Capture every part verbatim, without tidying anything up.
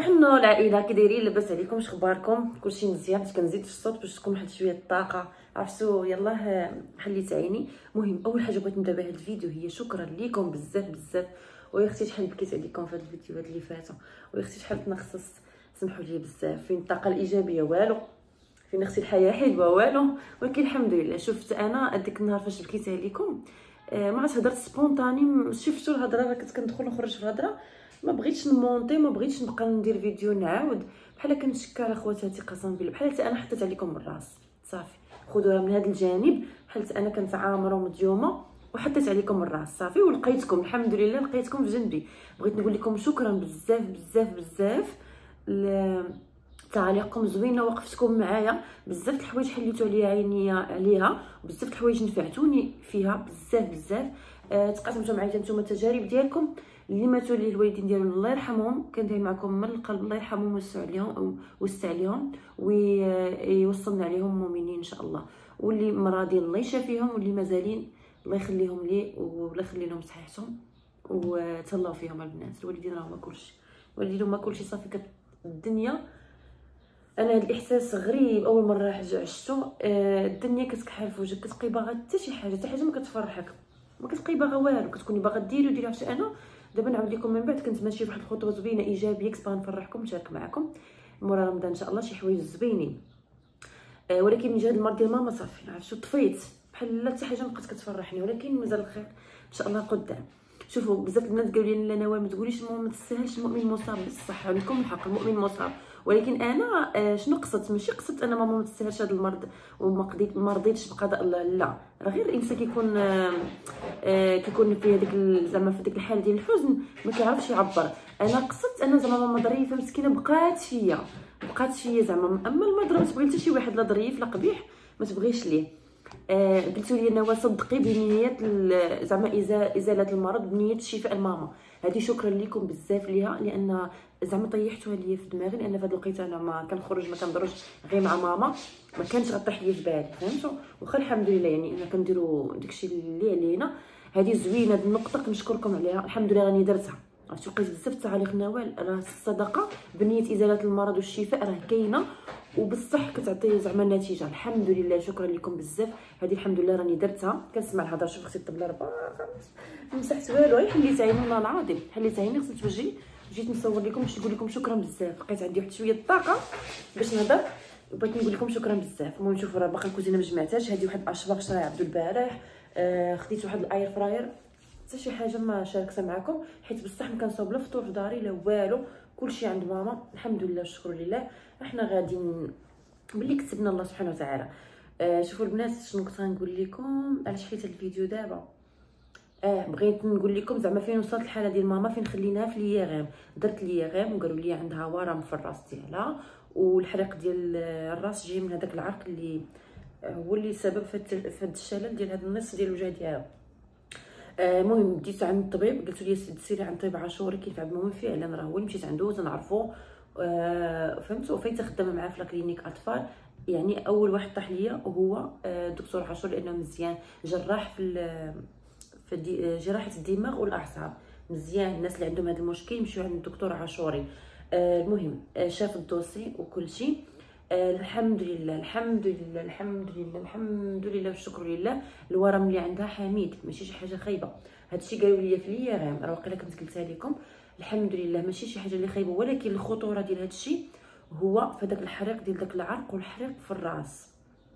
وحنا العائله كي دايرين؟ لاباس عليكم؟ اش اخباركم؟ كلشي مزيان؟ حيت كنزيد في الصوت باش تكون واحد شويه الطاقه. عرفتوا يلاه حليت عيني. المهم اول حاجه بغيت نبدا بهذا الفيديو هي شكرا لكم بزاف بزاف. ويا اختي شحال بكيت عليكم في هاد الفيديوهات اللي فاتوا، ويا اختي شحال تنخصص، سمحوا لي بزاف. فين الطاقه الايجابيه؟ والو. فين اختي الحياه؟ حلوه والو. ولكن الحمد لله. شفت انا هذيك النهار فاش بكيت عليكم آه ما عرفت هضرت سبونطاني، شفتوا الهضره راه كنت كندخل ونخرج في الهضره، ما بغيتش نمونطي، ما بغيتش نبقى ندير فيديو نعاود بحال كنشكر اخواتاتي. قسما بالله بحال انا حطيت عليكم من الراس صافي، خذوها من هذا الجانب. بحال انا كنت عامره ومديومه وحطيت عليكم من الراس صافي، ولقيتكم الحمد لله، لقيتكم في جنبي. بغيت نقول لكم شكرا بزاف بزاف بزاف. تعاليقكم زوينه، وقفتكم معايا بزاف الحوايج حليتوا عليا عيني عليها، وبزاف الحوايج نفعتوني فيها بزاف بزاف. أه تقاسمتوا معايا نتوما التجارب ديالكم اللي ماتوا لي الوالدين ديالهم الله يرحمهم، كندعي معكم من القلب الله يرحمهم ويوسع عليهم ويوسع عليهم ويوصلنا عليهم المؤمنين ان شاء الله. واللي مرضين الله يشافيهم، واللي مازالين الله يخليهم لي والله يخلي لهم صحتهم وتهلاو فيهم البنات. الوالدين راهما كلشي، الوالدين هما كلشي صافي. كت الدنيا انا هاد الاحساس غريب اول مره عشتو. آه الدنيا كتكحل في وجهك، كتبقاي باغا حتى شي حاجه، حتى حاجه ما كتفرحك، ما كتبقاي باغا والو، كتكوني باغا ديري وديري. عرفتي انا دابا نعاود لكم من بعد كنت ماشيه بواحد الخطوه زوينه ايجابيه، كنت باغا نفرحكم نشارك معكم مورا رمضان ان شاء الله شي حوايج زوينين. آه ولكن من جهه المرض ديال ماما صافي عرفتوا طفيت بحال لا حتى حاجه ما بقات كتفرحني، ولكن مازال الخير ان شاء الله قدام. شوفوا بزاف الناس قالوا لي لا نوال ما تقوليش ما تستاهلش، المؤمن مصاب. بالصح عندكم الحق، المؤمن مصاب. ولكن انا آه شنو قصدت؟ ماشي قصدت انا ماما ما تستاهلش هذا المرض وما قديت ما رضيتش بقضاء الله، لا راه غير الانسان كيكون آه آه كيكون في هذيك زعما في ديك الحاله ديال الحزن ما كيعرفش يعبر. انا قصدت انا زعما ماما ظريفه مسكينه بقات فيا بقات فيا زعما. اما المرض ما تبغي حتى شي واحد لا ظريف لا قبيح ما تبغيش ليه. آه قلتوا لي نوال صدقي بنيه زعما ازاله المرض بنيه شفاء الماما. هذه شكرا لكم بزاف ليها، لان زعما طيحتوها ليا في دماغي، لان في هذا الوقت انا ما كنخرج ما كنضرش غير مع ماما، ما كانش غطيح ليا في بالي فهمتوا. واخا الحمد لله يعني انا كنديروا داكشي اللي علينا. هذه زوينه، هذه النقطه كنشكركم عليها الحمد لله راني درتها. عرفتوا لقيت بزاف التعاليق نوال راه الصدقه بنيه ازاله المرض والشفاء راه كاينه وبالصح كتعطي زعما النتيجه. الحمد لله شكرا لكم بزاف. هذه الحمد لله راني درتها. كنسمع الهضره. شوف اختي الطبله راه ما مسحت والو، غير حليت عيني والله العظيم حليت عيني. خصني توجهي جيت نصور لكم باش نقول لكم شكرا بزاف. لقيت عندي واحد شويه الطاقه باش نهضر وبغيت نقول لكم شكرا بزاف. المهم شوفوا راه باقا الكوزينه ما جمعتهاش. هذه واحد الاشواق شراها عبدو البارح. آه خديت واحد الاير فراير، حتى شي حاجه ما شاركتها معكم حيت بصح ما كنصاوب لا فطور في داري لا والو، كلشي عند ماما الحمد لله والشكر لله. احنا غاديين باللي كتبنا الله سبحانه وتعالى. آه شوفوا البنات شنو كنت غنقول لكم علاش حيت الفيديو دابا. اه بغيت نقول لكم زعما فين وصلت الحاله ديال ماما، فين خليناها في ليغام. درت ليغام وقالوا لي عندها ورم في الراس ديالها، والحريق ديال الراس جاي من هذاك العرق اللي هو اللي سبب في هذا الشلل ديال هذا النص ديال الوجه ديالها. المهم آه بديت عند الطبيب، قلت لي سيري عند طبيب عاشوري كيف عند المهم فعلا راه هو اللي مشيت عنده تنعرفو. آه فهمتوا. وفايته خدامه معاه في كلينيك اطفال، يعني اول واحد طاح ليا وهو الدكتور آه عاشور، لانه مزيان جراح في في جراحه الدماغ والاعصاب مزيان. الناس اللي عندهم هذا المشكل يمشيو عند الدكتور عاشوري. آه المهم آه شاف الدوسي وكل شيء. آه الحمد لله الحمد لله الحمد لله الحمد لله والشكر لله. الورم اللي عندها حميد ماشي شي حاجه خايبه. هادشي قالوا لي في ليغام راه واقيلا كنت قلتها لكم. الحمد لله ماشي شي حاجه اللي خايبه، ولكن الخطوره ديال هادشي هو في داك الحريق ديال داك العرق والحريق في الراس.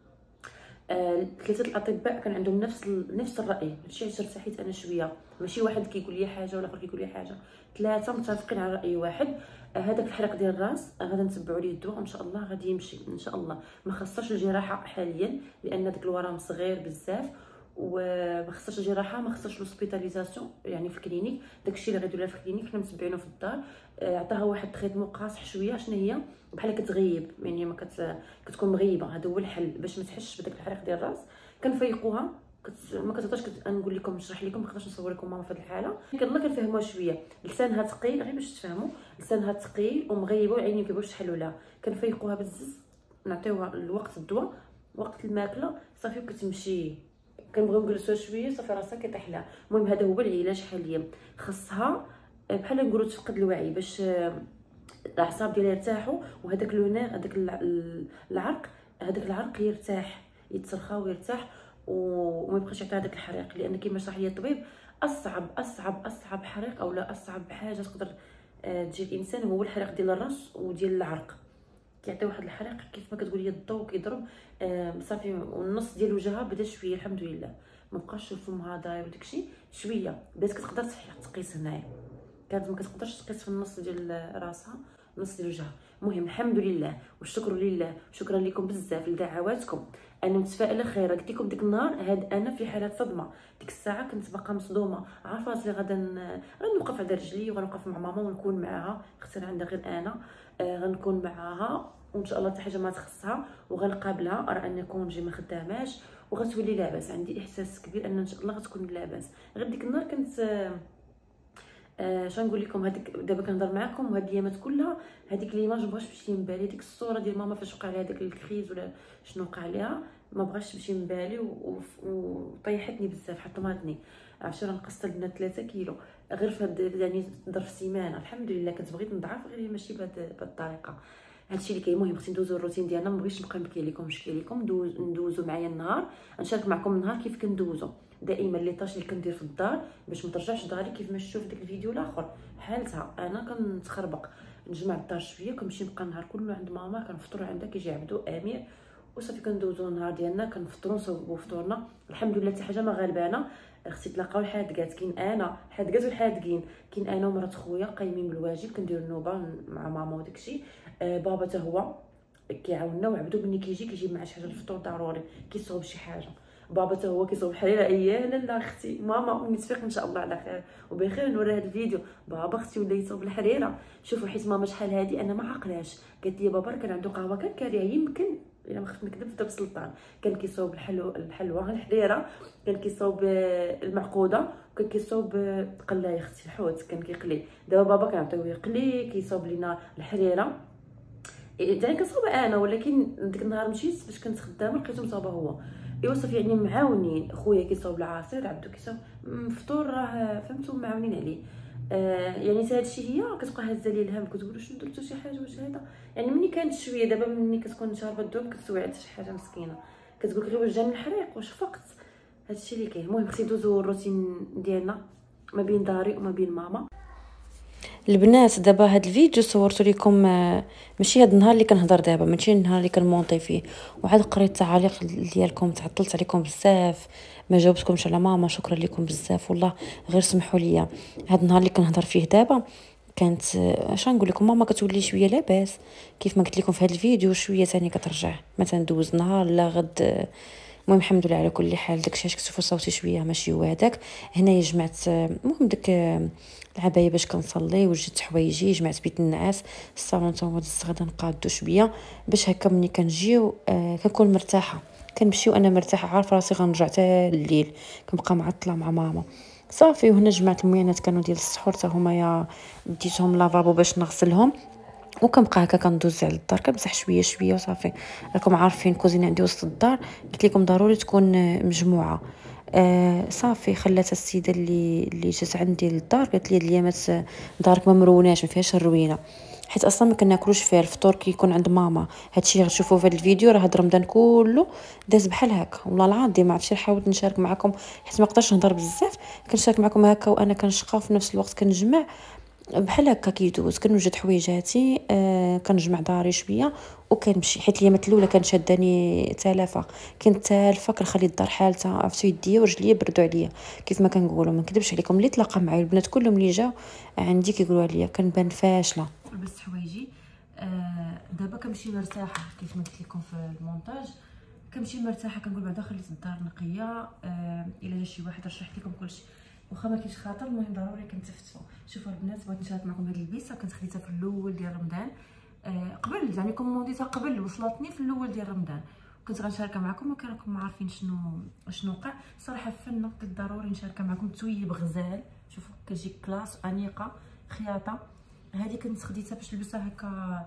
آه، ثلاثه الاطباء كان عندهم نفس نفس الراي. هادشي علاش ارتحيت انا شويه، ماشي واحد كيقول لي حاجه ولا اخر كيقول لي حاجه، ثلاثه متفقين على راي واحد. آه، هذاك الحريق ديال الراس آه، غادي نتبعوا ليه الدواء ان شاء الله غادي يمشي ان شاء الله. ما خاصهاش الجراحه حاليا لان داك الورم صغير بزاف، وما خصهاش الجراحه، ما خصهاش لوسبيتاليزاسيون يعني في الكلينيك. داكشي اللي غيديروها في الكلينيك حنا متبعينه في الدار. عطاها واحد تريتمون قاصح شويه شنو هي بحال كتغيب يعني ما كت... كتكون مغيبه. هذا هو الحل باش ما تحسش بداك الحريق ديال الراس. كنفيقوها كت... ما كتقدرش كت... نقول لكم نشرح لكم، ما نقدرش نصور لكم ماما في هذه الحاله. يلاه كنفهموها شويه. لسانها ثقيل غير باش تفهموا، لسانها ثقيل ومغيبه وعيني كيبغيوش يحلوا لها. كنفيقوها بزز، نعطيوها الوقت الدواء وقت الماكله صافي وكتمشي. كنبغيو نجلسوها شويه صافي راسها كيطيح لها. المهم هذا هو العلاج حاليا. خاصها بحال نقولوا تفقد الوعي باش الاعصاب ديالها يرتاحوا، وهذاك لو نير هذاك العرق هذاك العرق يرتاح يتسرخى ويرتاح وما يبقاش يعطي هذاك الحريق. لان كما شرح لي الطبيب اصعب اصعب اصعب حريق او لا اصعب حاجه تقدر تجي الانسان هو الحريق ديال الراس وديال العرق. كيعطي واحد الحريق كيف ما كتقولي الضوء كيضرب صافي، والنص ديال وجهها بدا شويه الحمد لله، ما بقاش فمها داير وداكشي شويه، بدات كتقدر تقيس هنايا، كانت ما كتقدرش تقيس في النص ديال راسها النص ديال وجهها. المهم الحمد لله والشكر لله، شكرا لكم بزاف لدعواتكم. انا متفائله خير. قلت لكم ديك النهار هاد انا في حاله صدمه، ديك الساعه كنت باقا مصدومه، عارفه راسي غادا غنوقف على رجلي وغنوقف مع ماما ونكون معاها، اختي عندها غير انا آه غنكون معاها وان شاء الله حتى حاجه ما تخصها، وغنقابلها راه ان كونجي ما خداماش وغتولي لاباس. عندي احساس كبير ان ان شاء الله غتكون لاباس. غير ديك النهار كنت آه آه شنو نقول لكم، هذيك دابا كنهضر معكم وهاد الايامات كلها هذيك ليماج مبغاش تمشي من بالي، ديك الصوره ديال ماما فاش وقع لها داك الكريز ولا شنو وقع لها ما بغاش تمشي من بالي وطيحتني بزاف، حطمتني. عرفتي راه نقصت البنات ثلاثة كيلو غير في هاد يعني ظرف سيمانه. الحمد لله كنت بغيت نضعف غير ماشي بهاد الطريقه. هادشي اللي كاين. المهم خصني ندوزو الروتين ديالنا، ما بغيتش نبقى نبكي لكم نشكي لكم، ندوز ندوزو معايا النهار، نشارك معكم النهار كيف كندوزو دائما لي طاش اللي كندير في الدار باش ما ترجعش داري. كيف ما شفتوا في داك الفيديو الاخر حالتها انا كنتخربق، نجمع الدار شويه كنمشي نبقى النهار كله عند ماما، كنفطروا عندها كيجي عبدو امير وصافي كندوزو النهار ديالنا، كنفطروا نصوبوا فطورنا. الحمد لله حتى حاجه ما غالبانا. اختي تلاقاو الحادقات، كاين انا حادقات والحادقين، كاين انا ومرات خويا قايمين بالواجب كنديروا النوبه مع ماما وداكشي. آه بابا حتى هو كيعاوننا، وعبدو ملي كيجي كيجيب معاه شي حاجه الفطور ضروري، كيصوب شي حاجه. بابا حتى هو كيصوب حريره. اييه لا لا اختي ماما متفق ان شاء الله على خير وبخير نوري هذا الفيديو. بابا اختي ولا يصوب الحريره. شوفوا حيت ماما شحال هادي انا ما عقلاش، قالت لي بابا كان عنده قهوه كان كاريه، يمكن الا ما خفت نكذب في دار السلطان، كان كيصوب الحلو الحلوه الحريره، كان كيصوب المعقوده، وكان كيصوب قلايه اختي الحوت كان كيقلي. دابا بابا كنعطيوه يقلي، كيصوب لينا الحريره يعني كنصوبها انا، ولكن ديك النهار مشيت فاش كنت خدامه لقيتو مصوبه هو. ايوا صافي يعني معاونين، خويا كيصاوب العصير، عبدو كيصاوب فطور، راه فهمتوا معاونين عليه. آه يعني هذا الشيء هي كتبقى هازه لي الهم، كتقولوا شنو درتو شي حاجه واش هذا يعني. ملي كانت شويه دابا ملي كتكون شاربه الدوم كتسوي عندها شي حاجه مسكينه، كتقول لك واش جاني الحريق واش فقت. هذا الشيء اللي كاين. المهم خصني ندوزو الروتين ديالنا ما بين داري وما بين ماما. البنات دابا هاد الفيديو صورت لكم ماشي هاد النهار اللي كنهضر دابا، ماشي النهار اللي كنمونطي فيه، وعاد قريت التعاليق ديالكم، تعطلت عليكم بزاف ما جاوبتكمش على ماما، شكرا لكم بزاف والله، غير سمحوا لي. هاد النهار اللي كنهضر فيه دابا كانت اش نقول لكم، ماما كتولي شويه لاباس كيف ما قلت لكم في هاد الفيديو، شويه ثاني كترجع مثلا دوز نهار لا غد. المهم الحمد لله على كل حال. داكشي علاش كتشوفوا صوتي شويه ماشي هو هذاك. هنايا جمعت المهم داك العبايه باش كنصلي، وجدت حوايجي، جمعت بيت النعاس، الصالون تا هو دزت غدا نقادو شويه باش هكا ملي كنجيو آه كنكون مرتاحه، كنمشي وانا مرتاحه عارفه راسي غنرجع حتى الليل، كنبقى معطله مع ماما صافي. وهنا جمعت الموينات كانوا ديال السحور حتى هما يا ديتهم لافابو باش نغسلهم، وكنبقى هكا كندوز على الدار كنمسح شويه شويه وصافي. راكم عارفين الكوزينه عندي وسط الدار، قلت لكم ضروري تكون مجموعه. آه صافي خلات السيده اللي اللي جات عندي للدار قالت لي هاد الايامات دارك ما مروناش ما فيهاش الروينه، حيت اصلا ما كناكلوش فيها الفطور كيكون عند ماما. هادشي اللي غتشوفوه في هاد الفيديو راه هاد رمضان كله داز بحال هكا والله العظيم. ما عرفتش حاولت نشارك معكم حيت ما قدرتش نهضر بزاف، كنشارك معكم هكا وانا كنشقى في نفس الوقت كنجمع بحال هكا كيدوز. كنوجد حويجاتي آه كنجمع داري شويه وكنمشي، حيت الايامات الاولى كانت شاداني تلافه، كنت تالفه كنخلي الدار حالتها، عرفتوا يديا ورجليا بردوا عليا كيف ما كنقولوا. ما نكذبش عليكم، اللي تلاقى معايا البنات كلهم اللي جاو عندي كيقولوا عليا كنبان فاشله. لبست حوايجي آه دابا كنمشي مرتاحه كيف ما قلت لكم في المونتاج، كنمشي مرتاحه كنقول بعدا خليت الدار نقيه. آه الا جا شي واحد رشحت لكم كلشي واخا ما كاينش خاطر، المهم ضروري كنتفتوا. شوفوا البنات بغيت نشارك معكم هذه البيسه، كنت خديتها في الاول ديال رمضان آه قبل يعني كومونديتها قبل، وصلتني في الاول ديال رمضان، كنت غنشاركها معكم وكانكم عارفين شنو شنو وقع. صراحه فنه قلت ضروري نشاركها معكم. تويب غزال، شوفوا كتجي كلاس انيقه خياطه. هذه كنت خديتها باش نلبسها هكا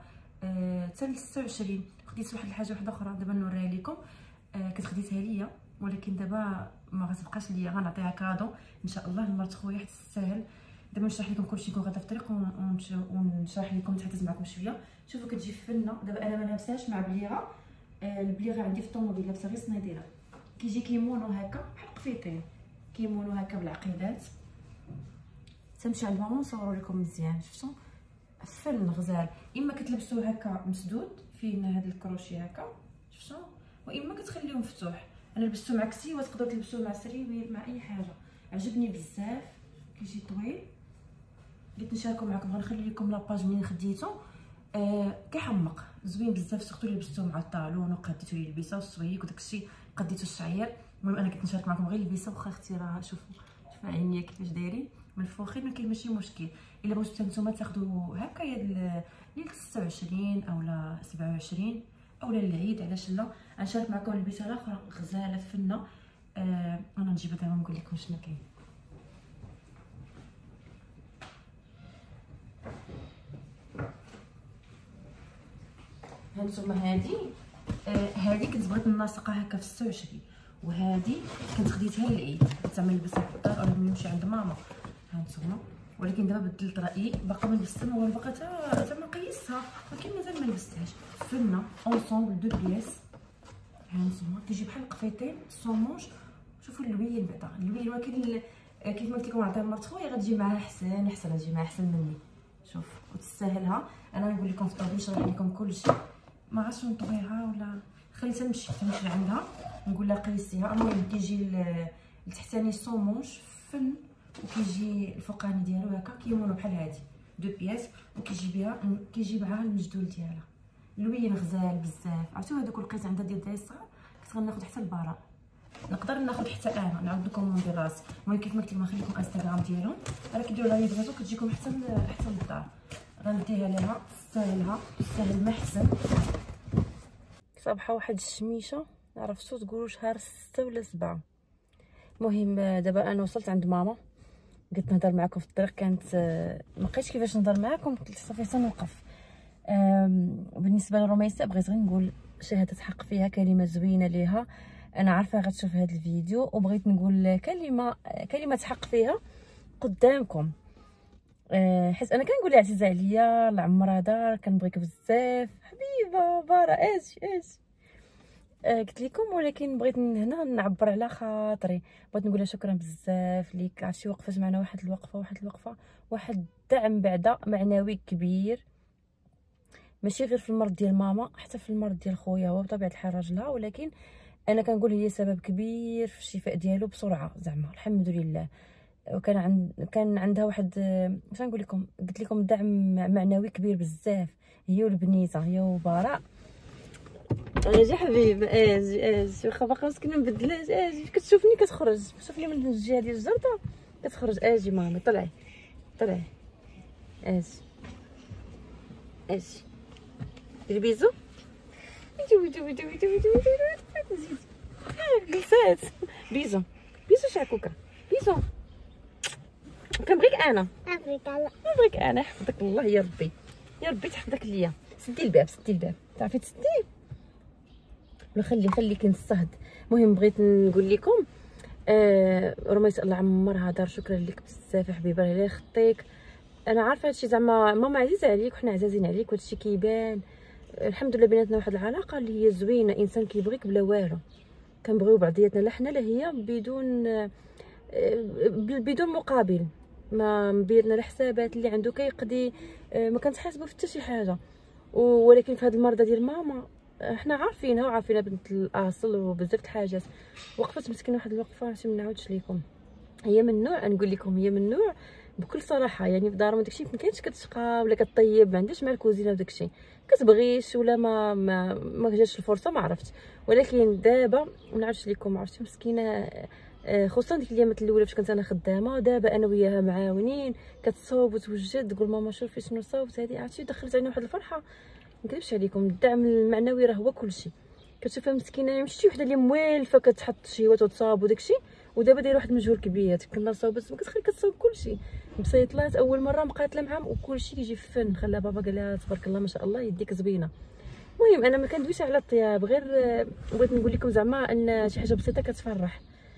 حتى ل ستة وعشرين. خديت واحد الحاجه واحده اخرى دابا نوريها لكم، آه كنت خديتها ليا ولكن دابا ما غتبقاش ليا، غنعطيها كادو ان شاء الله لمرت خويا حيت تستاهل. دابا نشرح لكم كلشي كون غدا في الطريق ونشرح لكم نتحدث معكم شويه. شوفوا كتجي فنه. دابا انا ما لابساش مع بليغه، آه البليغه عندي في الطوموبيل لابسه غير صنيديله. كيجي كيمونو هكا بحال قفيطين، كيمونو هكا بالعقيدات. تمشي عند ماما نصوروا لكم مزيان. شفتوا فن غزال. اما كتلبسوه هكا مسدود فين هذا الكروشي هكا شفتوا، واما كتخليوه مفتوح. انا لبستو مع كسيوه، تقدروا تلبسوه مع سريويل مع اي حاجه. عجبني بزاف كيجي طويل. قلت نشاركو معكم، غنخلي لكم لاباج منين خديتو. آه كيحمق زوين بزاف، سورتو لبستو مع الطالون وقديتو ليه البيسه والصويك وداكشي، قديتو الشعير. المهم انا كنت نشارك معكم غير البيسه، واخا اختي راه شوفوا شوفوا عينيا كيفاش دايرين منفوخين، ما كاين ماشي مشكل. الا بغيتو حتى نتوما تاخذوا هكا يا ليله ستة وعشرين اولا سبعة وعشرين اولا العيد، علاش لا. غنشارك معكم البيسه الاخرى غزاله فنه. آه انا نجيبها دابا نقول لكم شنو كاين. هانتوما هادي آه هادي كنت بغيت نلاصقها هكا في ستة وعشرين، وهادي كنت خديتها للعيد زعما نلبسها في الدار اولا نمشي عند ماما. هانتوما ولكن دابا بدلت رايي، باقا ما لبستها ولا باقا حتى زعما نقيسها، ولكن مازال ما لبستهاش. فنه اونصومبل دو بياس. هانتوما كيجي بحال القفيطين سومونج. شوفوا اللوين بعدا اللوين، ولكن كيف ما قلت لكم عطيها مرت خويا غتجي معاها احسن احسن غتجي معاها احسن مني. شوف وتستاهلها. انا نقول لكم في الطابور نشرح لكم كلشي، ما عرفتش نطويها ولا خليتها نمشي نمشي عندها نقول لها قيسيها. المهم كيجي التحتاني سومونج فن، وكيجي الفوقاني ديالو هكا كيمونو بحال هادي دو بياس، وكيجي بها كيجي معاها المجدول ديالها. لوين غزال بزاف. عرفتوا هذوك لقيت عندها ديال الدراري الصغار، كنت غناخذ حتى البراء، نقدر ناخذ حتى انا نعاود لكم من راسي. المهم كيف ما قلت لكم نخلي لكم انستغرام ديالهم، راه كيديروا لا ليفريزون كتجيكم حتى حتى للدار. غنديها لها تستاهلها تستاهل ما احسن. صباحه واحد الشميشه عرفتو تقولوا شهر ستة ولا سبعة. المهم دابا انا وصلت عند ماما، قلت نهضر معكم في الطريق، كانت ما لقيتش كيفاش نهضر معكم، قلت صافي تنوقف. بالنسبه لرميسه بغيت غير نقول شهاده حق فيها، كلمه زوينه ليها. انا عارفه غتشوف هذا الفيديو، وبغيت نقول كلمه كلمه حق فيها قدامكم، حيت انا كنقول عزيزه عليا الله عمرها دار، كنبغيك بزاف حبيبه بارا اش اش آه قلت لكم، ولكن بغيت هنا نعبر على خاطري. بغيت نقول لها شكرا بزاف ليك، عرفتي وقفت معنا واحد الوقفه واحد الوقفه واحد الدعم بعدا معنوي كبير، ماشي غير في المرض ديال ماما، حتى في المرض ديال خويا هو بطبيعه الحال راجلها، ولكن انا كنقول هي سبب كبير في الشفاء ديالو بسرعه زعما الحمد لله. وكان عند كان عندها واحد واش نقول لكم، قلت لكم دعم معنوي كبير بزاف، هي والبنيته هي وبراء. اجي حبيب اجي اجي واخا باقا مسكينه مبدلاش، اجي كتشوفني كتخرج، شوفني من الجهه ديال الجرده كتخرج. اجي مامي طلعي طلعي اجي اجي ديري بيزو بيزو بيزو بيزو بيزو بيزو جلسات بيزو بيزو شعكوكه بيزو. كنبغيك انا نبغيك الله نبغيك انا يحفظك الله يا ربي يا ربي تحفظك ليا. سدي الباب سدي الباب تعرفي تسديه ولا خلي خليك نستهد. المهم بغيت نقول لكم آه رميس الله عمرها دار، شكرا لك بزاف يا حبيبه على خطيك. انا عارفه هادشي زعما ماما عزيزه عليك وحنا عزازين عليك، وهادشي كيبان. الحمد لله بيناتنا واحد العلاقه اللي هي زوينه، انسان كيبغيك بلا والو، كنبغيو بعضياتنا لا حنا لا هي بدون آه بدون مقابل، ما مبيرنا الحسابات اللي عنده كيقضي، ما كنتحاسبوا في حتى شي حاجه. ولكن في هذه المرضى ديال ماما احنا عارفينها وعارفينها بنت الاصل وبزاف د الحاجات. وقفت مسكينه واحد الوقفه عرفتي ما نعاودش لكم، هي من نوع نقول لكم هي من نوع بكل صراحه، يعني في دارهم داكشي ما كاينش كتشقى ولا كطيب، ما عندهاش مع الكوزينه وداكشي، كتبغيش ولا ما ما, ما جاتش الفرصه ما عرفت. ولكن دابا ما نعرفش لكم عرفتي مسكينه، خصوصا ديك الايامات الاولى فاش كنت انا خدامه، دابا انا وياها معاونين، كتصوب وتوجد تقول ماما شوفي شنو صوبت هذه، عرفتي دخلت علينا واحد الفرحه. ما نكذبش عليكم الدعم المعنوي راه هو كلشي. كتشوفها مسكينه ماشي وحده اللي موالفه كتحط شهيوات وتصاب وداكشي، ودابا دايره واحد المجهود كبير كنا صوبت، ما كتخلي كتصوب كلشي بسيطلات اول مره مقاتله معاهم وكلشي كيجي فن. خلا بابا قال لها تبارك الله ما شاء الله يديك زوينه. المهم انا ما كندويش على الطياب، غير بغيت نقول لكم زعما ان شي حاجه بسيطه كتفرح.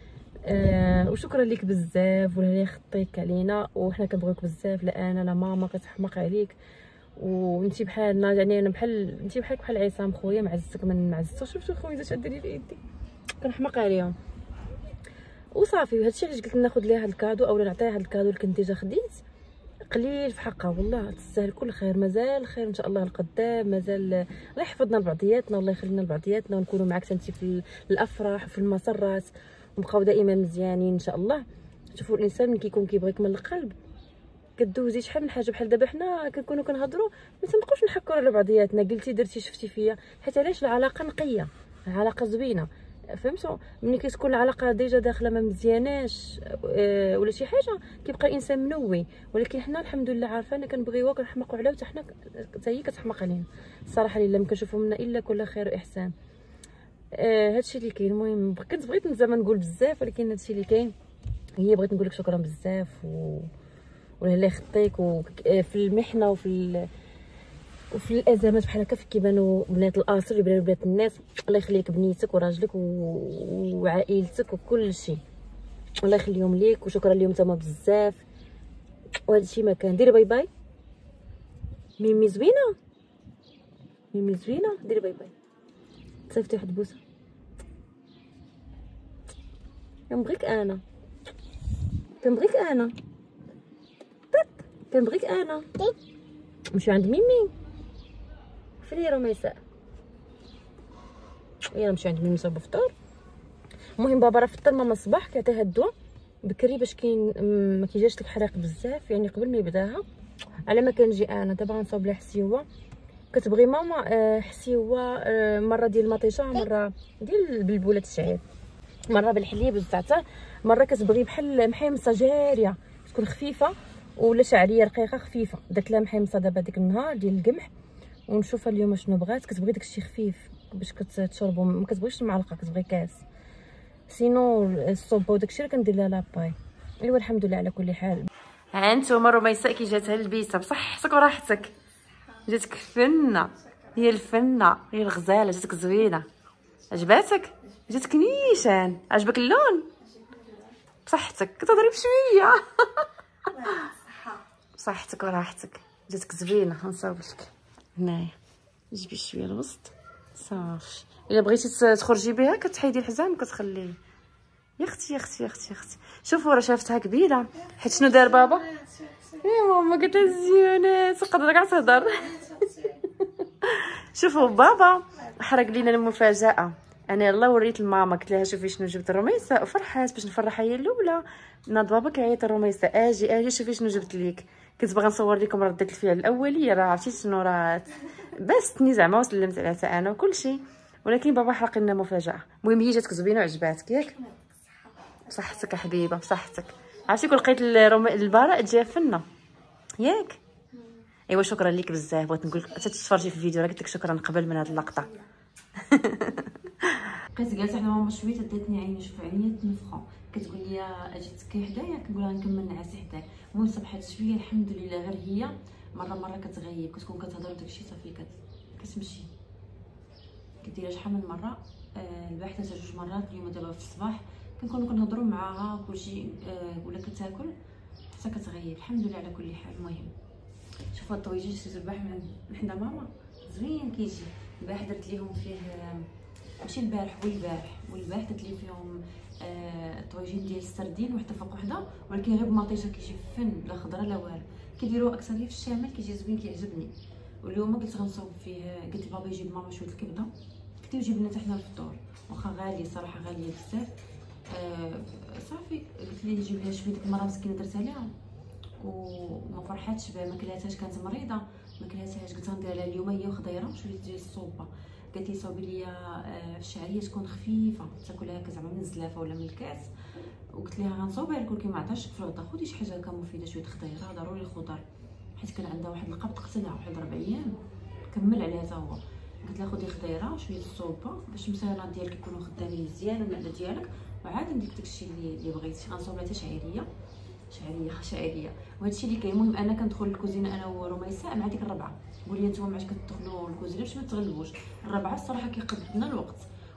آه وشكرا لك بزاف ولا خطيك علينا، وحنا كنبغيوك بزاف. لا انا لا ماما كتحماق عليك، وانتي بحالنا يعني انا بحال انتي بحالك بحال عصام خويا معزتك من معزتو. شفتو خويا شاد لي في يدي كنحماق عليهم وصافي. هادشي علاش قلت ناخذ ليها هاد الكادو اولا نعطيها هاد الكادو اللي كنت ديجا خديت قليل في حقها، والله تستاهل كل خير. مازال خير ان شاء الله القدام، مازال الله يحفظنا لبعضياتنا والله يخلينا لبعضياتنا ونكونوا معاك انت في الافراح وفي المسرات ونبقاو دائما مزيانين ان شاء الله. شوفوا الانسان ملي كيكون كيبغيك من القلب كدوزي شحال من حاجه. بحال دابا حنا كنكونوا كنهضروا ما تنبقاوش نحكوا على بعضياتنا، قلتي درتي شفتي فيا، حيت علاش العلاقه نقيه، العلاقه زوينه، فهمتوا؟ ملي كتكون العلاقه ديجا داخله ما مزياناش أه ولا شي حاجه كيبقى الانسان منوي. ولكن حنا الحمد لله عارفانا كنبغيوها كنحماقوا عليها وحتى حنا حتى هي كتحماق علينا الصراحه لله ما كنشوفوا منا الا كل خير واحسان. أه هادشي اللي كاين. المهم كنت بغيت زعما نقول بزاف ولكن هادشي اللي كاين. هي بغيت نقول لك شكرا بزاف و ولا الله يخطيك. وفي المحنه وفي ال... وفي الازمات بحال هكا كيبانوا بنات الاصل يبانوا بنات الناس. الله يخليك بنيتك وراجلك و... وعائلتك وكل شيء، الله يخليهم ليك. وشكرا لهم نتوما بزاف. وهذا الشيء ما كان. ديري باي باي ميمي زوينه، ميمي زوينه، ديري باي باي. صيفطي واحد بوسه. كنبغيك انا، كنبغيك انا، كنبغيك انا. نمشيو عند ميمي فين هي رميساء؟ يلا نمشيو عند ميمي نصاوبو فطور. المهم بابا راه فطر ماما الصباح كيعطيها الدواء بكري باش كاين ما كيجاش لك حريق بزاف يعني قبل ما يبداها. على ما كنجي انا دابا غنصاوب لها حسيوه. كتبغي ماما آه حسيوه آه مره ديال المطيشه، مره ديال البلبولات الشعير، مره بالحليب والزعتر، مره كتبغي بحال محيمصه جاريه تكون خفيفه ولا شعريه رقيقه خفيفه. درت لها محيمصه دابا ديك النهار ديال القمح ونشوفها اليوم شنو بغات. كتبغي داكشي خفيف باش كتشربو، ما كتبغيش المعلقه كتبغي كاس. سينو الصوبه وداكشي راه كندير لها لاباي. ايوا الحمد لله على كل حال. ها انتوما رميساء كي جاتها البيسه بصحتك وراحتك، جاتك فنه، هي الفنه، هي الغزاله، جاتك زوينه، عجباتك، جاتك نيشان، عجبك اللون، بصحتك كتهضري بشويه. بصحتك وراحتك، جاتك زوينه. غنصاوب لك هنايا، جيبي شويه الوسط صافي. الا بغيتي تخرجي بها كتحيدي الحزام وكتخليه. يا اختي يا اختي يا اختي يا اختي شوفوا راه شافتها كبيره. حيت شنو دار بابا؟ يا ماما قالت لها الزيونات تقدر كاع تهضر. شوفوا بابا حرق لينا المفاجاه. انا يلا وريت لماما قلت لها شوفي شنو جبت الرميسه وفرحات باش نفرحها هي الاولى. ناض بابا كيعيط الرميسه اجي اجي شوفي شنو جبت ليك. كنت باغا نصور لكم ردة الفعل الاوليه، راه عرفتي شنو راه باستني زعما وسلمت عليها حتى انا وكل شيء، ولكن بابا حرق لنا مفاجاه. المهم هي جاتك زوينه وعجباتك ياك؟ بصحتك يا حبيبه بصحتك. عرفتي كون لقيت البراء تجي فنه ياك؟ ايوا شكرا ليك بزاف. بغيت نقول لك حتى تتفرجي في الفيديو راه قلت لك شكرا قبل من هذه اللقطه. بقيت جالسه حدا ماما شويه داتني عيني شوف عيني تنفخوا كتقول لي اجي تسكي حدايا كنقول لها نكمل نعاسي حداك. المهم صبحات شويه الحمد لله. غير هي مره مره كتغيب كتكون كتهضر وداكشي صافي كت... كتمشي كديرها شحال من مره. آه البارح حتى جوج مرات. اليوم دابا في الصباح كنكونوا كنهضروا معاها وكلشي آه ولا كتاكل حتى كتغيب الحمد لله على كل حال. المهم شوفوا الطويجيج شريت البارح من حدا ماما زوين كيجي. البارح درت ليهم فيه ماشي البارح والبارح والبارح درت لي فيهم آه الطويجين ديال السردين وحده فوق وحده، ولكن غير بمطيشه كيجي فن لا خضره لا والو. كيديروه اكثر في الشمال كيجي زوين كيعجبني. واليوم قلت غنصاوب فيه قلت لبابا يجيب ماما شويه الكبده قلت له جيب لنا حتى حنا الفطور واخا غاليه صراحه غاليه بزاف. آه صافي قلت ليه يجيب لها شويه. ديك المره مسكينه درتها لها وما فرحاتش بها ما كلاتهاش كانت مريضه ما كلاتهاش. قلت غندير لها اليوم هي وخضيره شويه ديال الصوبه. قالت لي صاوبي لي الشعريه تكون خفيفه تاكلها هكا زعما من الزلافه ولا من الكاس. وقلت لها غنصاوبها لك ولكن ما عطاش في الغدا خدي شي حاجه هكا مفيده شويه خضيره ضروري الخضر حيت كان عندها واحد القبض قتلها واحد ربع ايام كمل عليها حتى هو. قلت لها خدي خضيره شويه الصوبه باش المسالات ديالك يكونوا خدامين مزيان والمعده ديالك وعاد ندير لك داكشي اللي اللي بغيتي. غنصاوب لها حتى شعيريه شعريه شعريه وهادشي اللي كاين. المهم انا كندخل للكوزينه انا ورميساء مع ديك الربعه. قول لي نتوما معاش كتدخلوا للكوزينه باش ما تغلبوش. الربعه الصراحه كيقض لنا الوقت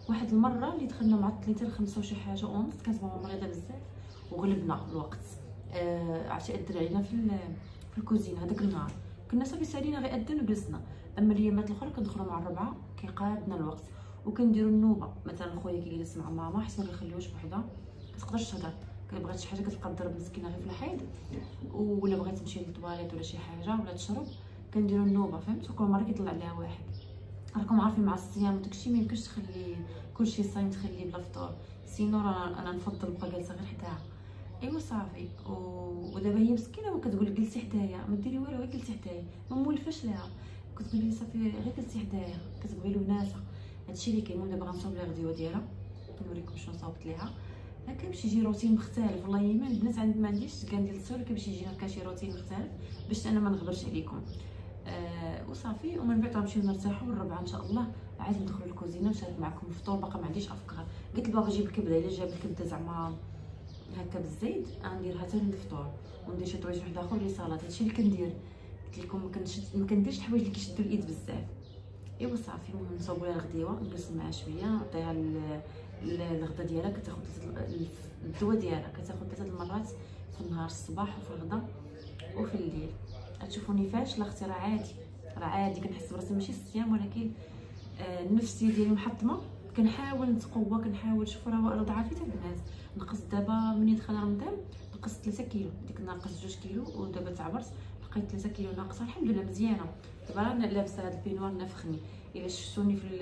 واحد المره اللي دخلنا معطلين خمسة وشي حاجه اونس، كانت ماما مريضه بزاف وغلبنا الوقت. آه عرفتي اذن علينا في في الكوزينه هذاك النهار، كنا صافي سالينا غير اذن وجلسنا. اما الايامات الاخرى كندخلوا مع الربعه كيقادنا الوقت وكنديروا النوبه. مثلا خويا كيجلس مع ماما حيت ما كنخليوش بوحدها، كتقدرش تهضر، كبغات شي حاجه كتبقى تضرب مسكينه غير في الحيض، ولا بغات تمشي للطواليت ولا شي حاجه ولا تشرب كنديروا النوبه، فهمت؟ وكل مره كيطلع لها واحد. راكم عارفين مع الصيام وداكشي ما يمكنش تخلي كلشي صايم تخليه بلا فطور، سينو راه انا نفضل نبقى جالسه غير حداها. ايوا صافي. ودابا هي مسكينه وكتقول جلسي حدايا، ما ديري والو غير جلسي حدايا، ما مولفاش ليها، كتقول لي صافي غير جلسي حدايا، كتبغي الوناسه. هادشي اللي كاين. دابا غنصاوب ليها الغديوه ديالها، نوريكم شنو صاوبت ليها. كيمشي يجي روتين مختلف. والله يما البنات عند ما عنديش كاع ندير الصور، كيمشي يجي هكا شي روتين مختلف باش انا ما نغبرش عليكم. آه وصافي. ومن بعد غنمشيو نرتاحوا والربعه ان شاء الله عاد ندخلوا الكوزينه ونشارك معكم الفطور. باقا ما عنديش افكار، قلت لبابا جيب الكبده، الا جاب الكبده زعما هكا بالزيت غنديرها حتى للفطور، وندير شي طويج واحد اخر لي سلطه. هادشي اللي كندير. قلت لكم ما كنشد ما كنديرش الحوايج اللي كيشدوا الايد بزاف. ايوا صافي. المهم نصاوبوا لها الغديوه، نجلس معها شويه، نعطيها الغدا ديالها. كتاخذ الدواء ديالها كتاخذ ثلاثه المرات في النهار، الصباح وفي الغدا وفي الليل. غتشوفوني فاش لا اختي راه عادي، راه عادي. كنحس براسي ماشي الصيام، ولكن آه النفسيه ديالي محطمه. كنحاول نتقوى، كنحاول. شوفوا راه راه ضعفيت البنات. نقصت دابا مني دخل رمضان نقصت ثلاثة كيلو، ديك ناقص جوج كيلو، ودابا تعبرت لقيت ثلاثة كيلو ناقصه. الحمد لله مزيانه. دابا راه لابسه هاد البينوار نافخني. الا شفتوني في ال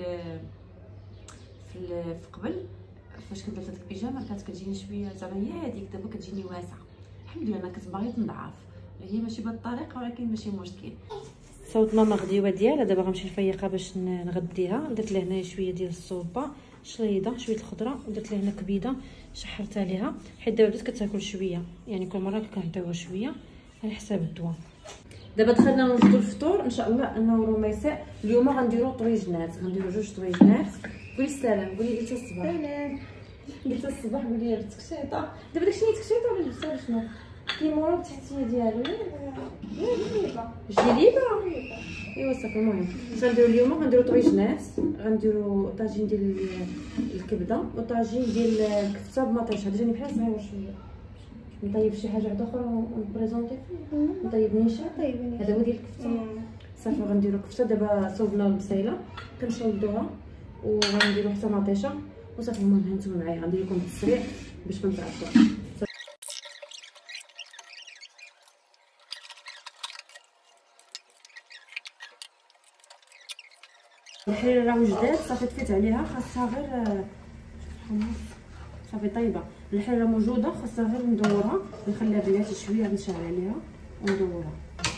في ال في قبل فاش كنت لابسه البيجامه كانت كتجيني شويه زعما هي هذيك، دابا كتجيني واسعه. الحمد لله. انا كنت باغيه نضعف، هي ماشي بهاد الطريقه ولكن ماشي مشكل. صوت ماما غديوه ديالها. دابا غنمشي نفيقها باش نغديها. درت لها هنايا شويه ديال الصوبه، شليضه، شويه الخضره، ودرت لها هنا كبيده شحرتها ليها، حيت دابا بدات كتاكل شويه، يعني كل مره كنعطيوها شويه على حساب الدواء. دابا دخلنا نوجدوا الفطور ان شاء الله. انا ورميساء اليوم غنديروا طويجنات، غنديروا جوج طويجنات. قولي السلام، قولي لي حتى الصباح. سلام. قلت الصباح قولي لي تكشيطه. دابا داكشي تكشيطه ولا لبسه شنو كيمورا التحتيه ديالو؟ جليبه. جليبه. ايوا صافي. المهم غنديروا اليوم غنديروا طويجنات، غنديروا طاجين ديال الكبده وطاجين ديال الكفته بمطيشه. جاني بحال صغيره شويه. نطيب شي حاجه واحده اخرى ونبريزونطي. نطيب نيشان. هذا هو ديال الكفته. صافي غنديروا كفته. دابا صوبنا البصيله كنشلضوها وغنديروا حتى مطيشه وصافي. المهم هانتوما معايا غندير لكم بالسريع باش ما نتعطلوش. الحريره راه وجدات صافي، طفيت عليها، خاصها غير صافي طيبه. الحريره موجوده، خاصها غير ندورها، نخليها بلاتي شويه، نشعل عليها وندورها.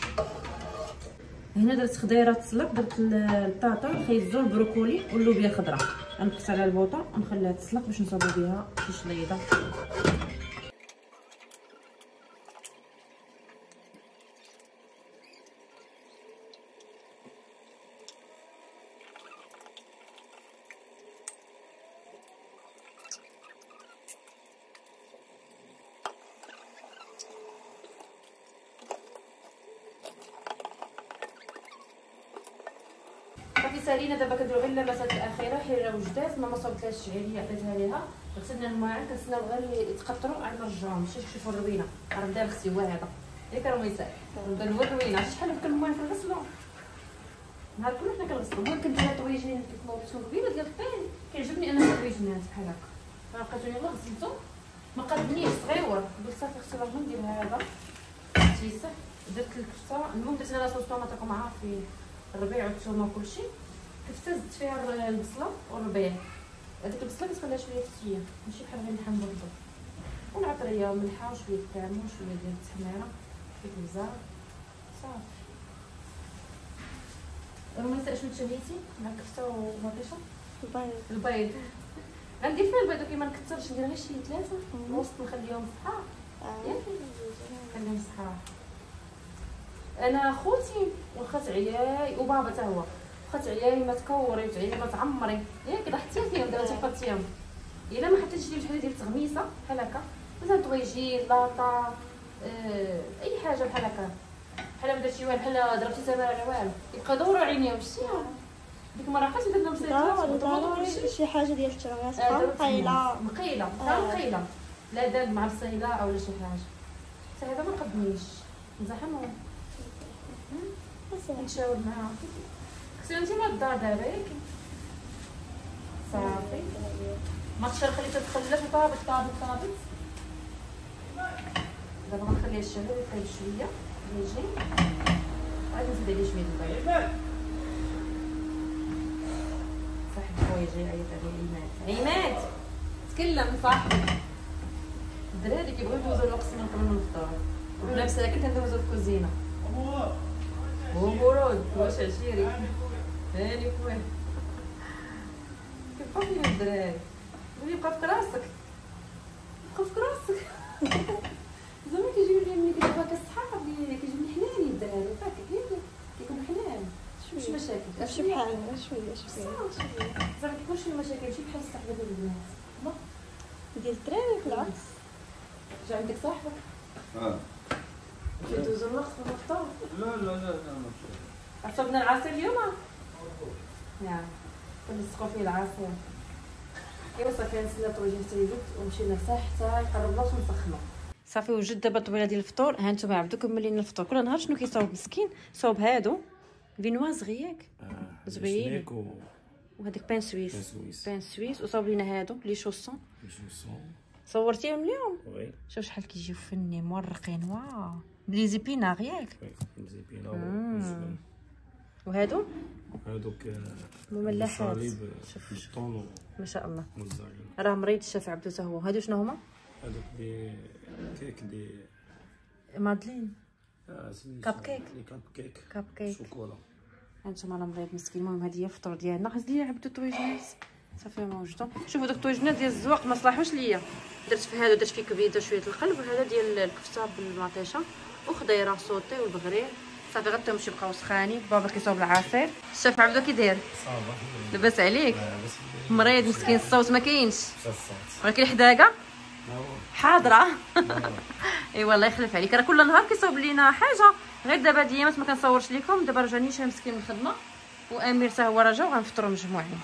هنا درت خضيره تسلق، درت البطاطا، الخيزو، البروكولي واللوبيا الخضراء. غنقص عليها البوطه ونخليها تسلق باش نصاوبو بها شي شليضه. صافي سالينا. دابا كنديرو غير اللمسات الاخيره. حريره وجدات، ماما صوبت لها الشعيريه عطيتها ليها، غسلنا الماعن كنتسناو غير يتقطروا عاد نرجعوهم. شوف شوفوا الروينه راه بدا اختي هو هذا ياك راه ميساء. بدا هو الروينه. شحال كان الماعن كنغسلو نهار كله حنا كنغسلو. المهم كندير طويجين كيف ما وريتكم قبيله ديال الطين. كيعجبني انا الطويجينات بحال هكا. فلقيتو يلاه غسلتو ما قادنيش صغيور، قلت صافي اختي راه ندير هذا تيسح. درت الكفته. المهم درت لها صوص طوماط راكم عارفين الربيع والثومه وكلشي. كفته زدت فيها البصله والربيع. هذيك البصله كتخليها شويه فتيه ماشي بحال غير اللحم بالضبط، والعطريه وملحه وشويه كامون وشويه ديال التحميره شويه البزار صافي. رميساء شنو تشهيتي مع الكفته ومطيشه؟ البيض. البيض غندير فيها البيض ولكن ما نكثرش، ندير غير شي ثلاثه الوسط نخليهم صحاح. ياك نخليهم صحاح. انا خوتي وخات عياي وبابا حتى هو خات عياي ما تكوري وتعيني ما تعمري ياك ضحتي فيهم. دابا تفقدتيهم الا ما حطيتيش لي شحال ديال التغميسه بحال هكا، مثلا طويجين لاطا أه اي حاجه بحال هكا، بحال ما درتي والو، بحال ضربتي تمر على والو يبقى دوروا عينيهم. شتيها ديك المره عرفتي درنا مسيطات شي حاجه ديال التراس مقيله مقيله مقيله لا دال مع الصيله او لا شي حاجه حتى هذا ما قدنيش نزحمو نتشاور معاها كنتي انت ما الدار دابا ياك صافي ما تشرخ خليتها تخلف طابت طابت طابت دابا غنخليها الشهر يطيب شويه يجي غادي نزيد عليه شويه البيض صاحبي خويا جاي يعيط عليا عماد عماد تكلم صاحبي الدراري كيبغيو يدوزو الوقت من قبل من الفطور وحنا مساكن كندوزو في الكوزينه ومرود واش عشيري هاني خويا كيبقاو فيا الدراري يبقى في راسك يبقى في راسك زعما كيجيو لي ملي كنبقى كصحاب ديالي كيجيو حنانين الدراري فاك كيكونوا حنان ماشي مشاكل ماشي بحالنا شويه شويه زعما كيكون شي مشاكل ماشي بحال الصحبه ديال البنات ديال الدراري بالعكس جا عندك صاحبك اه مشيتو دوزو الوقت في الفطور لا لا لا لا عصبنا العصير اليوم نعم كنلصقو فيه العصير ايوا صافي نسنى طويجه تريدت ونمشي نرتاح حتى يقرب الوقت ونسخنو صافي وجد دابا الطويله ديال الفطور. ها نتوما عبدو كملين الفطور كل نهار شنو كيصاوب مسكين صاوب هادو فينواز غياك آه زوين و... وهذاك بان سويس بان سويس. بان سويس وصاوب لينا هادو لي شوسون شوسون صورتيهم اليوم وي شوف شحال كيجيو فني مورقين واو بلي زيبينار ياك وي زيبينا و وهادو هادوك مملحات شوف الطون ما شاء الله والزاجل راه مريض الشاف عبدو حتى هو. هادو شنو هما؟ هادوك دي كيك دي مادلين آه كاب كيك لي كاب كيك كاب كيك شوكولا. هانتوما راه مريض مسكين. المهم هادي هي الفطور ديالنا. خاص ليا عبدو طويجنات صافي ما وجدو. شوفوا دوك الطويجنات ديال الزواق ما صلاحوش ليا. درت في هذا درت فيه كبيده شويه القلب وهذا ديال الكفته بالمطيشه وخضيره صوتي والبغرير صافي غطيهم باش يبقاو سخانين. بابا كيصاوب العصير. الشاف عبدو كي داير؟ صافي لاباس عليك؟ مريض مسكين الصوت ما كاينش الصوت ولكن الحداقه حاضره. ايوا الله يخلف عليك. راه كل نهار كيصاوب لينا حاجه غير دابا هاد الايامات ما كنصورش لكم. دابا راه جاني شي مسكين من الخدمه وامير حتى هو راه جا وغنفطروا مجموعين.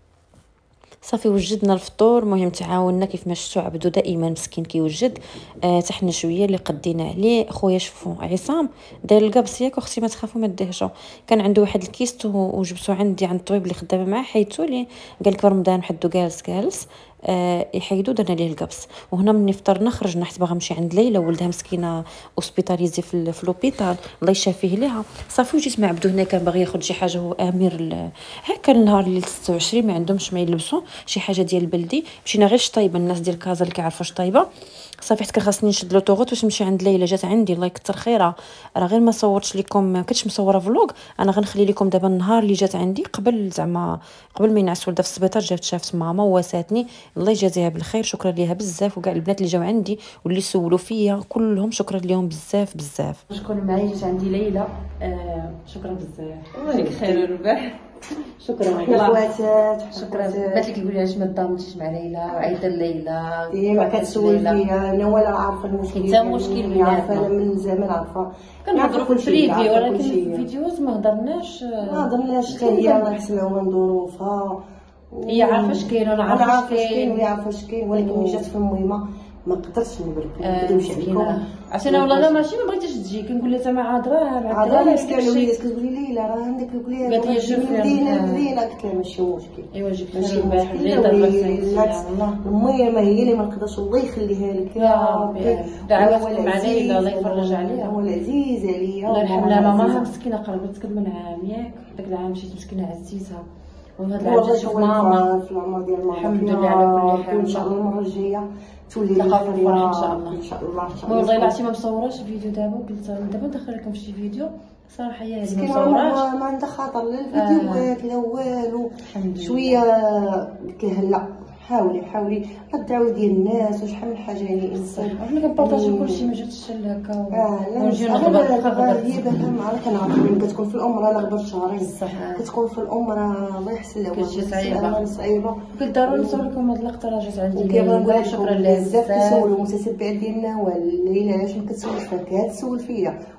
صافي وجدنا الفطور. المهم تعاوننا كيف ما شفتوا عبدو دائما مسكين كيوجد. آه تحنا شويه اللي قدينا عليه. خويا شوفوا عصام داير القبص ياك اختي ما تخافوا ما دهشوا. كان عنده واحد الكيست وجبتو عندي عند الطبيب اللي خدامه معاه حيدتو لي قال لك رمضان حدو جالس جالس آه يحيدو درنا ليه القبص. وهنا ملي فطرنا خرجنا حيت باغا نمشي عند ليلى ولدها مسكينه اوسبيتاليزي في, في لوبيتال الله يشافيه ليها. صافي وجيت مع عبدو هنا كان باغي ياخذ شي حاجه هو امير هكا النهار اللي ستة وعشرين ما عندهمش ما يلبسوا شي حاجه ديال البلدي. مشينا غير شطيبه الناس ديال كازا اللي كيعرفوا شطيبه. صافي حيت كان خاصني نشد لوطوغوت باش نمشي عند ليلى. جات عندي الله يكثر خيرها. راه غير ما صورتش لكم ما كنتش مصوره فلوق. انا غنخلي لكم دابا النهار اللي جات عندي قبل زعما قبل ما ينعس ولدها في السبيطار. جات شافت ماما وواساتني الله يجازيها بالخير. شكرا ليها بزاف وكاع البنات اللي جاو عندي واللي سولوا فيا كلهم شكرا لهم بزاف بزاف. شكرا معايا جات عندي ليلى. آه شكرا بزاف فيك خير ورباح. شكرا يا خواتات. شكرا. البنات اللي كيقولوا علاش ما دامتيش مع ليلى وعيطه ليلى ديما كتسول فيا انا ولا عارفه المشكل. حتى مشكل عارفه انا من زمان عارفه كنهضروا في البريفي ولكن في الفيديوز ما هضرناش ما هضرناش حتى هي الله يحسنها من ظروفها. هي عارفه اش كاين وانا عارفه اش كاين وهي عارفه اش كاين ولكن جات في المهمه ما قدرتش نبرك نكذبش عليكم. عشان انا والله لا ماشي ما بغيتش تجي كنقول لها زعما عذرا عذرا مسكينه وليدات كتقولي لي راه عندك الكليه قالت لي شوفي المدينه المدينه قلت لها ماشي مشكل. ايوا جبت ماشي لها البارح مشكل الليل ضربت والله المهم هي اللي ما نقدرش الله يخليها لك يا ربي. دعواتكم مع ليلى الله يفرج عليها والعزيز عليا الله يرحمها. ماماها مسكينه قربت تكمل من عام ياك داك العام مشيت مسكينه عزيزها وهذا العام جات شوف ماما في العمر ديال ماما الحمد لله على كل حال. ان شاء الله المره الجايه تولي تلقاو في الفرح ان شاء الله. ان شاء الله ان شاء الله. والله العظيم ما مصوراش الفيديو دابا وقلت دابا ندخل لكم شي فيديو صراحه هي هذه ما مصوراش ما عندها خاطر لا الفيديوهات لا والو. الحمد لله شويه قلت لها لا حاولي حاولي الدعوه ديال الناس وشحال من حاجه يعني انسان احنا كنبارطاجيو كلشي ما جاتش هكا اه لا ونجيو نغبر نغبر هي باها معنا كنعرف ملي كتكون في الامره لا غبر شهرين صح كتكون في الامره الله يحسن لها كلشي صعيبه صعيبه. قلت ضروري نصور لكم هاد اللقطه راه جات عندي وكيبغيو شكرا لها بزاف كيسولوا المتتبعين ديالنا والليله علاش ما كتسولش فيها كتسول فيا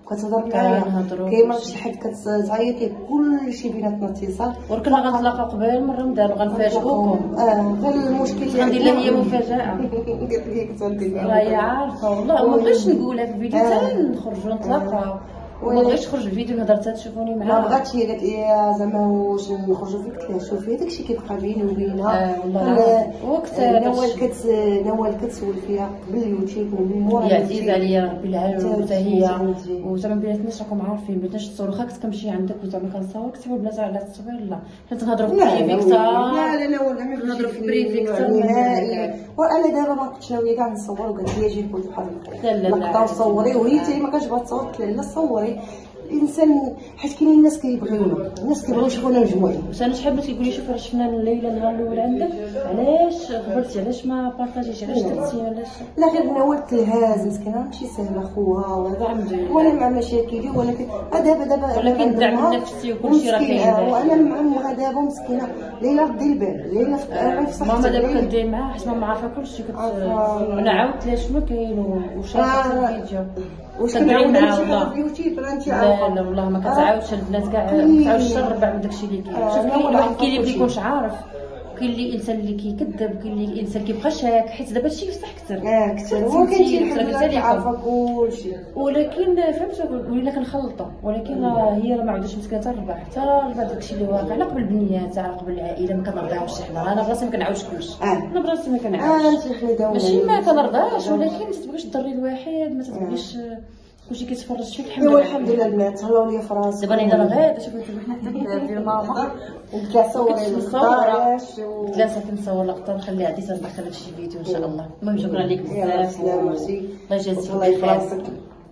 كتهضر معايا كنهضروا كاين مرات شي حد كتعيط ليه كلشي بيناتنا اتصال وركنا غنتلاقاو قبل مره نديرو غنفاجئوكم. اه غير المشكل غندير لها هي مفاجاه قلت لك كتندير راهي عارفه والله ما بغيتش نقولها في الفيديو حتى نخرجوا نتلاقاو وما بغيتش نخرج في الفيديو نهضر حتى تشوفوني معاها. ما بغاتش هي قالت لي زعما واش نخرجوا فيك. قلت لها شوفي داكشي كيبقى بيني وبينها. اه والله وقت نوال كت نوال كتسول فيها قبل اليوتيوب ومن مورا يا عزيز عليا ربي العالمين حتى هي وزعما بيناتناش راكم عارفين بغيتناش تصور واخا كنت كنمشي عندك وزعما كنصور كتحاول بلاتي على التصوير لا حنا تنهضروا في بريفي كثر. لا لا لا والله ما نهضروا في بريفي كثر نهائيا. وانا دابا ما كنتش ناويه كاع نصور وقالت لي جي نقول بحال لا لا لا لقطه وصوري وهي حتى ما كانش بغات تصور. قلت لها لا صوري الانسان حيت كاينين الناس كيبغيونا الناس كيبغيو يشوفونا مجموعين. واش انا شحال بغيتي تقولي شوفي راه شفنا الليله النهار الاول عندك علاش غبرتي علاش ما بارطاجيتي علاش درتي علاش لا غير نوال تلهاز مسكينه ماشي سهله خوها وانا مع مشاكلي ولكن دابا دابا ولكن الدعم النفسي وكلشي راه كاين وانا مع امها دابا مسكينه ليلى ردي البال ليلى في صحتها ماما دابا كدير معاها حيت ماما عارفه كلشي كت انا عاودت لها شنو كاين وشافت الفيديو واش كنعاود نشوفها في اليوتيوب راه انت عارفه. لا لا والله ما كتعاودش البنات كاع ما كتعاودش الشر من داكشي اللي كاين. شوف كاين واحد كاين اللي كيكونش عارف كاين اللي انسان اللي كيكذب كاين اللي انسان كيبقى شاك حيت دابا هادشي كيفتح كثر اه كثر وكاين الحمد لله عارفه كلشي ولكن فهمتوا ولينا كنخلطوا ولكن هي راه ما عندهاش مسكينه حتى الربع حتى الربع داكشي اللي واقع على قبل البنيات على قبل العائله ما كنرضاوش حنا. انا براسي ما كنعاودش كلشي انا براسي ما كنعاودش ماشي ما كنرضاش ولكن ما تبغيش تضري الواحد ما تبغيش كلشي كيتفرج فيك. الحمد لله الحمد لله البنات هلاو لي في راسي. دابا انا غادا شوفي حنا ديال ماما وبدا صوري الصوره ثلاثه كنصور لقطه نخليها عندي تندخلها في شي فيديو ان شاء الله. المهم شكرا لك بزاف الله يجازيك بخير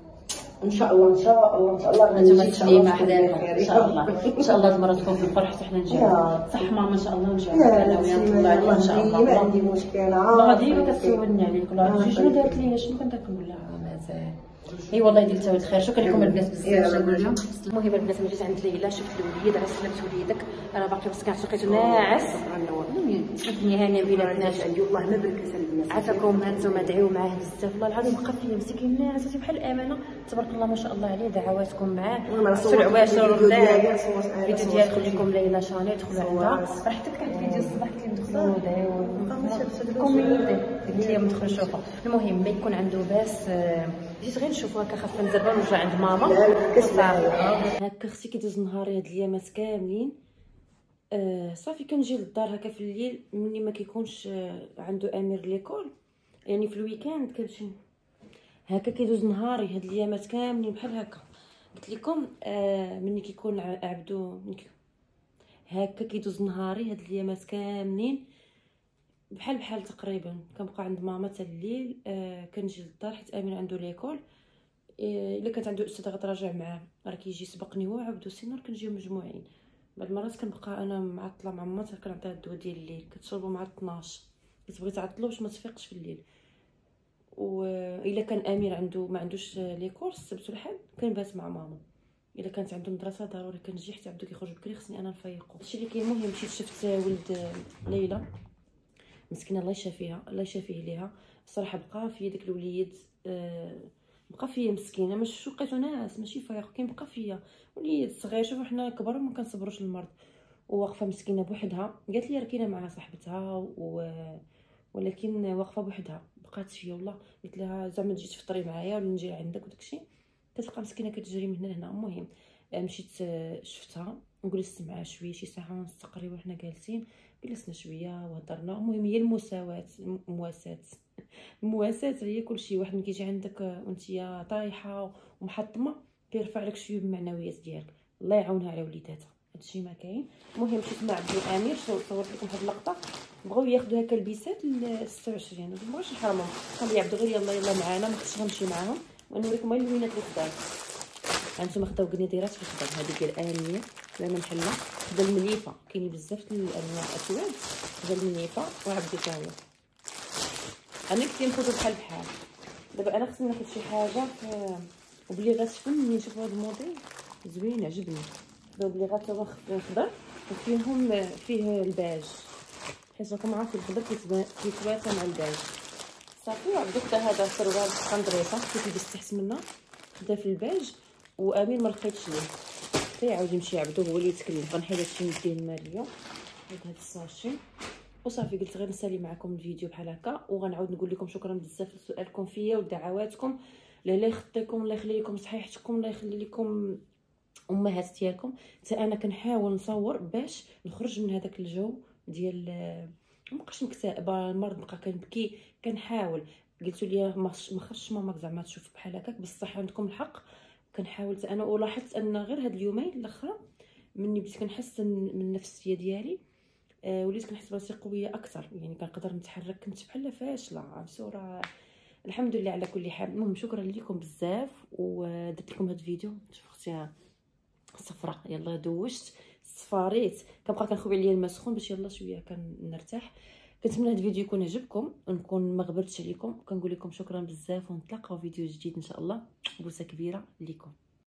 ان شاء الله ان شاء الله ان شاء الله انتم تسليمه حدانا ان شاء الله ان شاء الله تمرتكم في الفرح حتى حنا نجيو صح ماما ان شاء الله نجيو انا وياك الله عليك ان شاء الله. ما عندي مشكل عاد ديما كتسولني عليك ولا شنو دارت لي شنو كنت كنقول لها مازال اي والله يدير تاويل خير. شكرا لكم البنات بزاف. المهم البنات ملي جيت عند ليلى شفت الوليد راه سلمت وليدك راه باقي مسكين لقيتو ناعس الدنيا هانيه بيناتنا عندي والله ما بركت البنات عافاكم هانتوما دعيو معاه بزاف والله العظيم بقى فيا مسكين ناعس بحال الامانه تبارك الله ما شاء الله عليه دعواتكم معاه في العواشر والدار الفيديو ديال خليكم ليلى شاني دخلوا عندها راه حتى كانت فيديو الصباح قلت لهم دخلوا دعيو كومينيتي قلت لهم ندخلوا نشوفوا. المهم ما يكون عنده باس جيت غير نشوفو هكا خاصنا نزربو نرجع عند ماما هكا اختي كيدوز نهاري هاد الايامات كاملين. آه صافي كنجي للدار هكا في الليل ملي ما كيكونش آه عنده امير ليكول يعني في الويكاند كنمشي هكا كيدوز نهاري هاد الايامات كاملين بحال هكا. قلت لكم آه ملي كيكون عبدو هكا كيدوز نهاري هاد الايامات كاملين بحال بحال تقريبا كنبقى عند ماما حتى الليل. آه كنجي للدار حيت امين عنده ليكول الا كانت عنده استاذ غتراجع معاه راه كيجي سبقني هو عبدو سينار كنجيو مجموعين. بعض المرات كنبقى انا معطله مع ماما حتى كنعطيها الدواء ديال الليل كتشربو مع اثناش كتبغي تعطلو باش ما تفيقش في الليل. والا كان امير عنده ما عندوش ليكول السبت والحد كنبات مع ماما. الا كانت عنده مدرسه ضروري كنجي حتى عبدو كيخرج بكري خصني انا نفيقو. هادشي اللي كاين. المهم مشيت شفت ولد ليلى مسكينه الله يشافيها الله يشافيه ليها الصراحه بقى في داك الوليد آه بقى فيا مسكينه مش شقيتو ناس ماشي فايق كاين بقى فيا وليد صغير. شوفوا حنا كبار ما كنصبروش المرض وواقفه مسكينه بوحدها. قالت لي راه كاينه معها صاحبتها و... ولكن واقفه بوحدها بقات فيا والله. قلت لها زعما تجي تفطري معايا ولا نجي عندك وداكشي كتبقى مسكينه كتجري من هنا لهنا. المهم مشيت شفتها وجلست معها شويه شي ساعه ونص تقريبا حنا جالسين جلسنا شويه وهضرنا. المهم هي المساواه المواساه المواساه هي كلشي. واحد ملي كيجي عندك وانتيا طايحه ومحطمه كيرفع لك شويه بالمعنويات ديالك الله يعاونها على وليداتها هادشي ما كاين. المهم مشيت مع عبد الامير صورت لكم هاد اللقطه بغاو ياخذوا هكا البيسات ل ستة وعشرين ما بغاوش نحرمهم قال لي عبد غير يلا يلا معانا ما خصش غنمشي معاهم ونوريكم غير الوينات اللي خدام. هانتوما خداو قنيديرات في الخدام هذيك ديال انيه لنا محله خدا المليفه كاينين بزاف الانواع اسود خدا المليفه وعبدو تا هو. انا كنت ناخذ بحال بحال دابا انا خصني ناخذ شي حاجه وبلي غتفهم ملي نشوف هذا الموديل زوين عجبني. دابا بلي غاتوا خضر وفيهم فيه الباج حيت راكم عارفين الخضر كيتواتى مع الباج صافي. وعبدو حتى هذا سروال قندريطه كيف يستحسن منه خدا في الباج وامير ما لقيتش ليه فيعاود يمشي يعبدو هو اللي يتكلف. غنحيد هادشي نديه الماليه هاد الساشي وصافي. قلت غير نسالي معكم الفيديو بحال هكا وغنعاود نقول لكم شكرا بزاف لسؤالكم فيا ودعواتكم. الله يخطيكم، الله يخلي لكم صحيحتكم، الله يخلي لكم امهات ديالكم. حتى انا كنحاول نصور باش نخرج من هذاك الجو ديال مابقاش مكتئبه، المرض بقى كنبكي. كنحاول قلتوا لي ما خرجش ماماك زعما تشوف بحال هكاك، بصح عندكم الحق. كنحاول انا ولاحظت ان غير هاد اليومين الاخرى مني بديت كنحس من النفسيه ديالي آه وليت كنحس براسي قويه اكثر، يعني كنقدر نتحرك. كنت بحال فاشله بصوره. الحمد لله على كل حال. المهم شكرا لكم بزاف ودرت لكم هاد الفيديو. شوف اختي صفراء يلا دوشت صفاريت كنبقى كنخوي عليا الماء سخون باش يلا شويه كنرتاح. كنتمنى هاد الفيديو يكون عجبكم ونكون ما غبرتش عليكم. كنقول لكم شكرا بزاف ونتلاقاو فيديو جديد ان شاء الله. بوسه كبيره ليكم.